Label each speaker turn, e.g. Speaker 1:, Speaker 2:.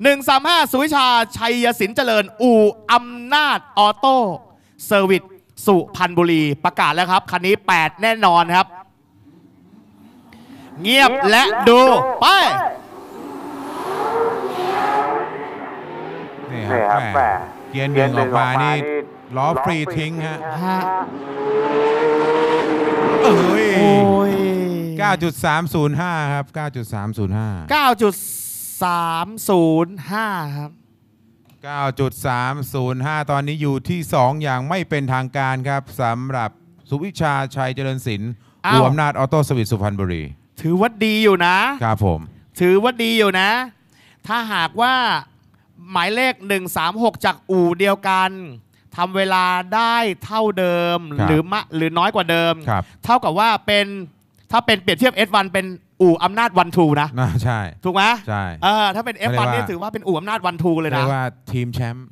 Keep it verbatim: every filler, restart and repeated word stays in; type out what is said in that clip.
Speaker 1: หนึ่งสามห้าสุวิชาชัยศิลป์เจริญอู่อำนาจออโต้เซอร์วิสสุพรรณบุรีประกาศแล้วครับคันนี้แปดแน่นอนครับเงียบและดูไป
Speaker 2: นี่ครับแหมเกียร์หนึ่งออกมานี่ล้อฟรีทิ้งฮะเอ้ย เก้าจุดสามศูนย์ห้า ครับ เก้าจุดสามศูนย์ห้า
Speaker 1: เก้าจุดสามศูนย์ห้า ครับ
Speaker 2: เก้าจุดสามศูนย์ห้า ตอนนี้อยู่ที่สองอย่างไม่เป็นทางการครับสำหรับสุวิชาชัยเจริญศิลป์อู่อำนาจออโต้สวิตสุพรรณบุรี
Speaker 1: ถือว่าดีอยู่นะครับ
Speaker 2: ผม
Speaker 1: ถือว่าดีอยู่นะถ้าหากว่าหมายเลขหนึ่งสามหกจากอู่เดียวกันทำเวลาได้เท่าเดิมหรือมะหรือน้อยกว่าเดิมเท่ากับว่าเป็นถ้าเป็นเปรียบเทียบ เอส วัน เป็นอู่อำนาจวันทูนะ
Speaker 2: ใช่
Speaker 1: ถูกไหม
Speaker 2: ใช่
Speaker 1: เออถ้าเป็น เอฟ วัน นี่ถือว่าเป็นอู่อำนาจวันทูเลยนะ
Speaker 2: เรียกว่าทีมแชมป์